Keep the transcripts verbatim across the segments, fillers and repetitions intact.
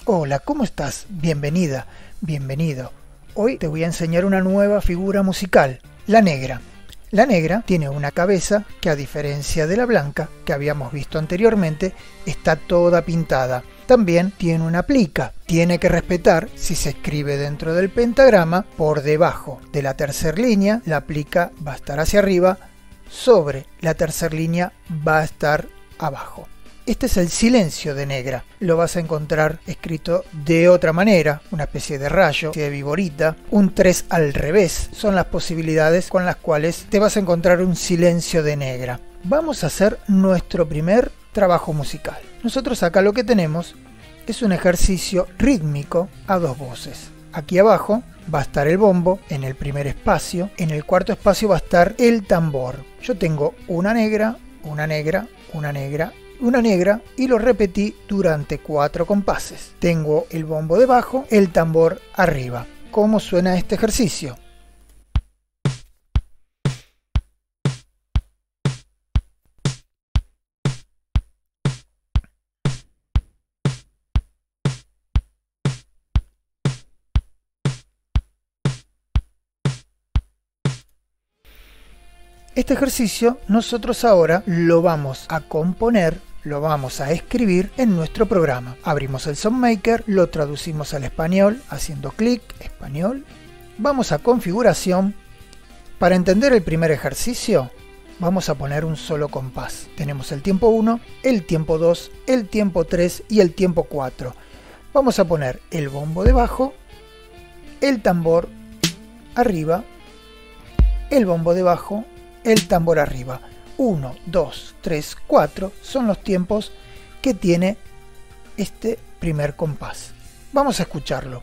Hola, ¿cómo estás? Bienvenida, bienvenido. Hoy te voy a enseñar una nueva figura musical, la negra. La negra tiene una cabeza que, a diferencia de la blanca que habíamos visto anteriormente, está toda pintada. También tiene una plica. Tiene que respetar, si se escribe dentro del pentagrama, por debajo de la tercera línea, la plica va a estar hacia arriba, sobre la tercera línea va a estar abajo. Este es el silencio de negra. Lo vas a encontrar escrito de otra manera, una especie de rayo, de viborita, un tres al revés. Son las posibilidades con las cuales te vas a encontrar un silencio de negra. Vamos a hacer nuestro primer trabajo musical. Nosotros acá lo que tenemos es un ejercicio rítmico a dos voces. Aquí abajo va a estar el bombo en el primer espacio. En el cuarto espacio va a estar el tambor. Yo tengo una negra, una negra, una negra, una negra y lo repetí durante cuatro compases. Tengo el bombo debajo, el tambor arriba. ¿Cómo suena este ejercicio? Este ejercicio nosotros ahora lo vamos a componer, lo vamos a escribir en nuestro programa. Abrimos el SongMaker, lo traducimos al español haciendo clic, español. Vamos a configuración. Para entender el primer ejercicio vamos a poner un solo compás. Tenemos el tiempo uno, el tiempo dos, el tiempo tres y el tiempo cuatro. Vamos a poner el bombo debajo, el tambor arriba, el bombo debajo, el tambor arriba. uno, dos, tres, cuatro son los tiempos que tiene este primer compás. Vamos a escucharlo.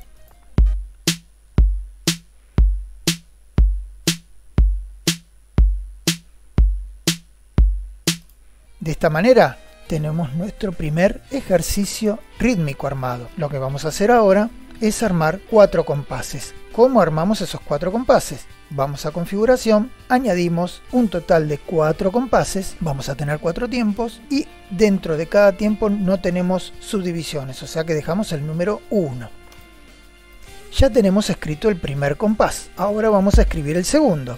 De esta manera tenemos nuestro primer ejercicio rítmico armado. Lo que vamos a hacer ahora es armar cuatro compases. ¿Cómo armamos esos cuatro compases? Vamos a configuración, añadimos un total de cuatro compases, vamos a tener cuatro tiempos y dentro de cada tiempo no tenemos subdivisiones, o sea que dejamos el número uno. Ya tenemos escrito el primer compás, ahora vamos a escribir el segundo.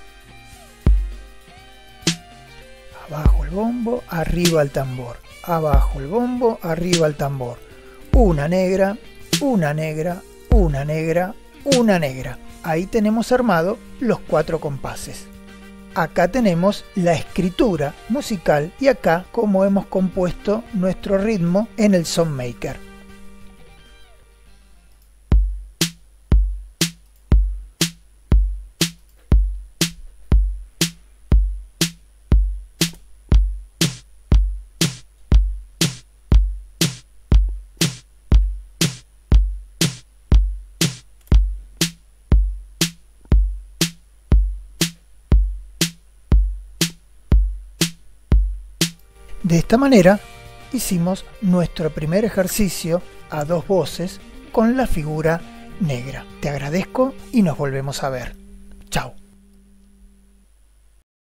Abajo el bombo, arriba el tambor, abajo el bombo, arriba el tambor. Una negra, una negra, una negra, una negra. Ahí tenemos armado los cuatro compases. Acá tenemos la escritura musical y acá cómo hemos compuesto nuestro ritmo en el SongMaker. De esta manera hicimos nuestro primer ejercicio a dos voces con la figura negra. Te agradezco y nos volvemos a ver. Chao.